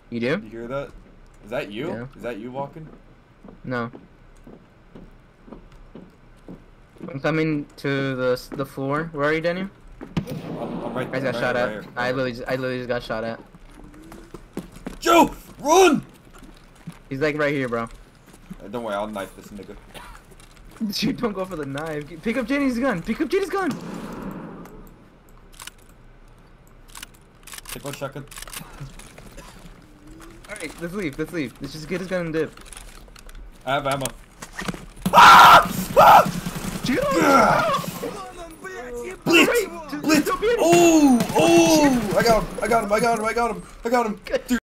You do? You hear that? Is that you? Yeah. Is that you walking? No. I'm coming to the floor. Where are you, Daniel? I'm right I there. got shot right at. here. I literally just got shot at. Joe, run! He's like right here, bro. Don't worry, I'll knife this nigga. Dude, don't go for the knife. Pick up Jenny's gun. Pick up Jenny's gun. Take one shotgun. All right, let's leave. Let's leave. Let's just get his gun and dip. I have ammo. Ah! Ah! Blitz! Blitz! Oh! Oh! I got him! I got him! I got him! I got him! I got him! Dude.